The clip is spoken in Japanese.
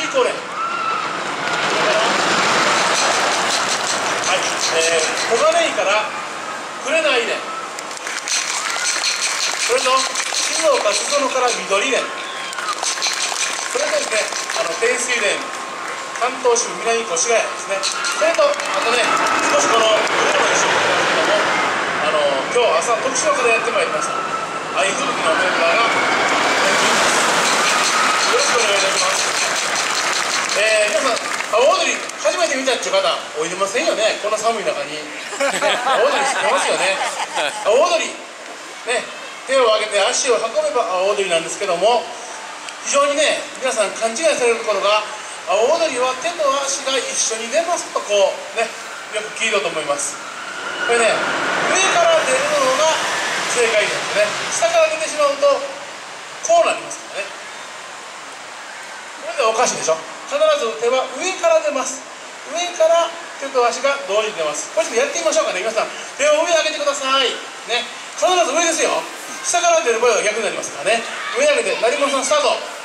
以降ね、はい、黄金井から紅連、それと静岡裾野から緑連、それとですね、天水連、関東支部南越谷ですね、それとあとね、少しこのグループの一緒になりますけども、今日朝徳島からやってまいりました愛吹雪のメンバーがよろしくお願いいたします。皆さん、阿波踊り初めて見たっていう方おいでませんよね、こんな寒い中に。阿波踊り知ってますよね。阿波踊りね、手を上げて足を運べば阿波踊りなんですけども、非常にね、皆さん勘違いされるところが、阿波踊りは手と足が一緒に出ますとこうね、よく聞いたと思います。これね、上から出るのが正解ですね。下から出てしまうとこうなりますからね。これでおかしいでしょ。必ず手は上から出ます。上から手と足が同時に出ます。これちょっとやってみましょうかね。皆さん手を上上げてくださいね。必ず上ですよ。下から出る場合は逆になりますからね。上上げて成本さんスタート。